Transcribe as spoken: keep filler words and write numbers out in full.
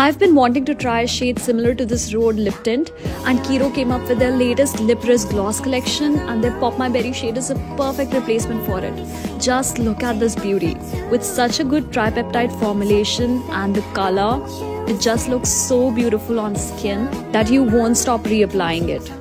I've been wanting to try a shade similar to this Rhode lip tint, and Kiro came up with their latest Lip Rizz gloss collection, and their Pop My Berry shade is a perfect replacement for it. Just look at this beauty. With such a good tripeptide formulation and the color, it just looks so beautiful on skin that you won't stop reapplying it.